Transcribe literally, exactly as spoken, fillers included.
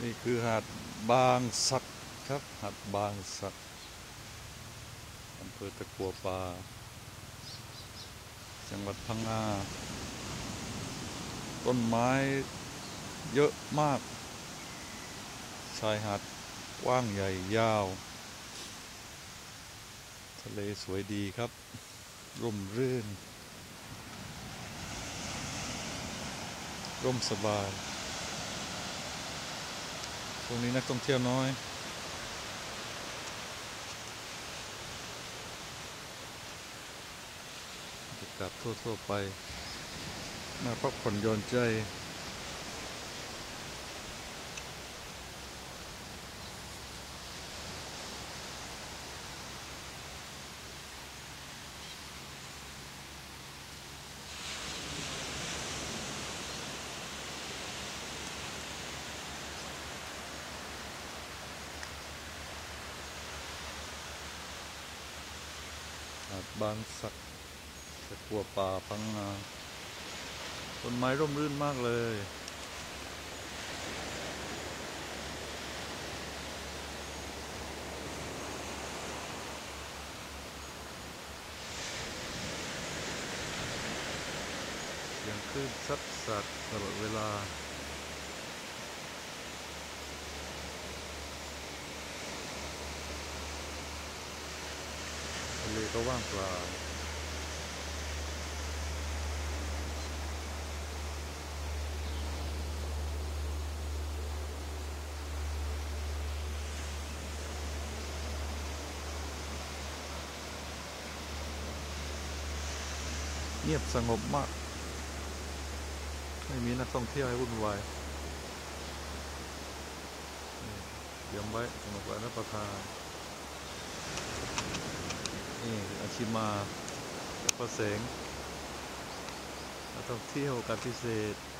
นี่คือหาดบางสักครับหาดบางสักอำเภอตะกัวป่าจังหวัดพังงาต้นไม้เยอะมากชายหาดกว้างใหญ่ยาวทะเลสวยดีครับร่มรื่นร่มสบายช่วงนี้นักท่องเที่ยวน้อยบรรยากาศทั่วๆไปน่าพักผ่อนหย่อนใจหาดบางสักตะกัวป่าพังงาต้นไม้ร่มรื่นมากเลยเสียงคลื่นซัดสัดตลอดเวลาทะเลก็ว่างเปล่าเงียบสงบมากไม่มีนักท่องเที่ยวให้วุ่นวายเตรียมไว้สำหรับการรับประทานนี่อาชิมาและพระแสงนักท่องเที่ยวการพิเศษ